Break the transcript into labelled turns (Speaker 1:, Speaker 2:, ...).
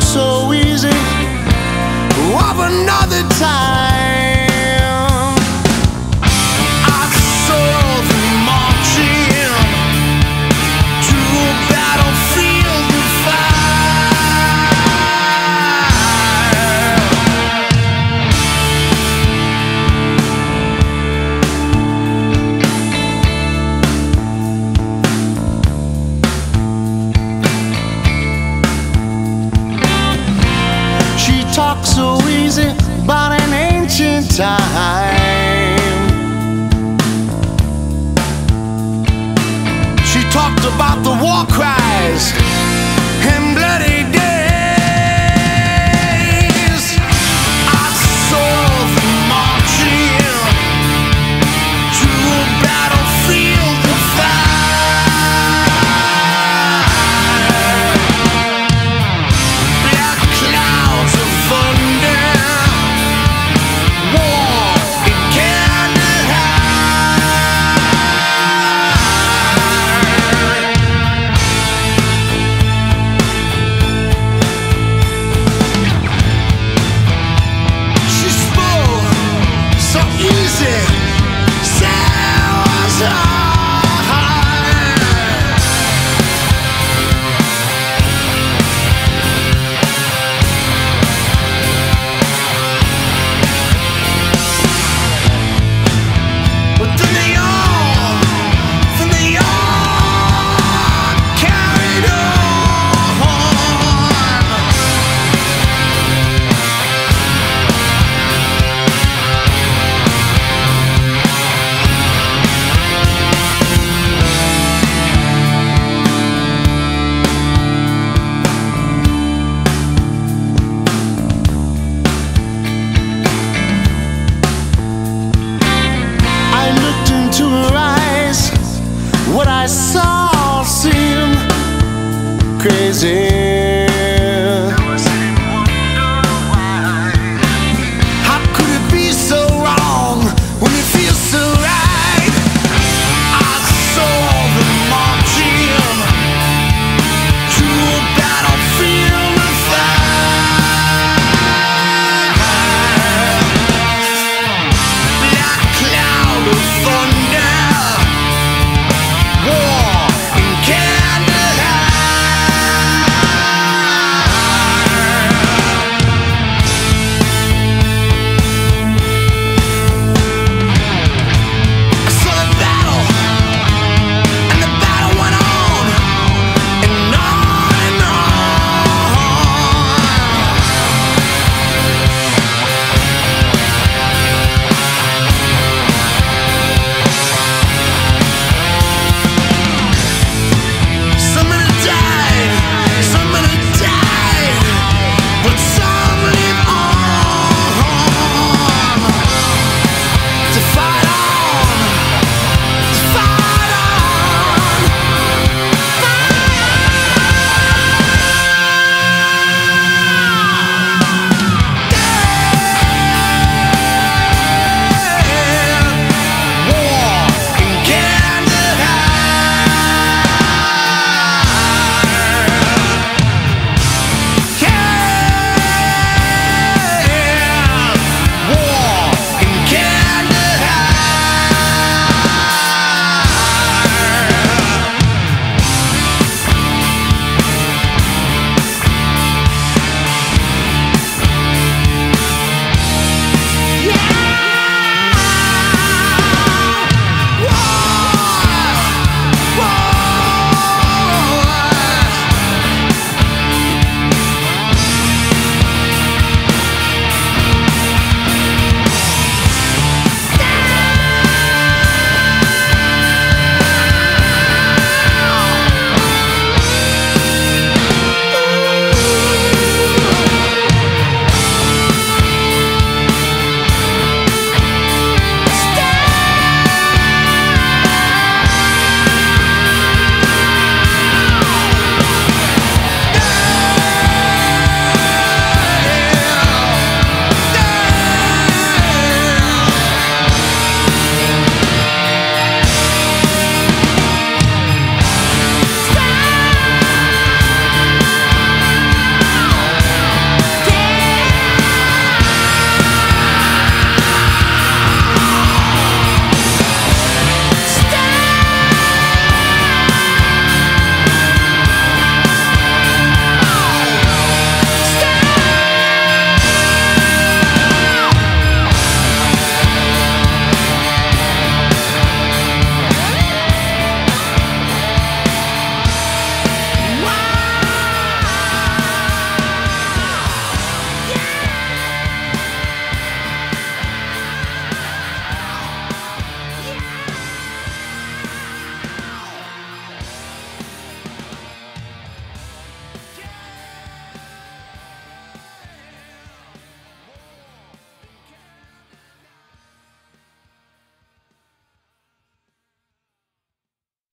Speaker 1: so easy of another time. I saw them marching to a battlefield of talk so easy about an ancient time. She talked about the war cries and bloody days. I saw them marching to a battlefield of fire. Black clouds of thunder, war in Kandahar. She spoke so easy, so hard. But then they all carried on. I looked into her eyes. What I saw seemed crazy.